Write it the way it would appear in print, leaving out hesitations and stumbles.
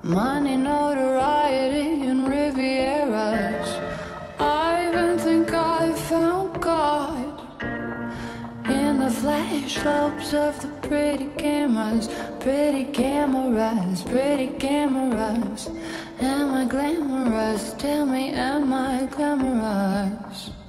Money, notoriety, and Rivieras. I even think I found God in the flash slopes of the pretty cameras, pretty cameras, pretty cameras. Am I glamorous? Tell me, am I glamorous?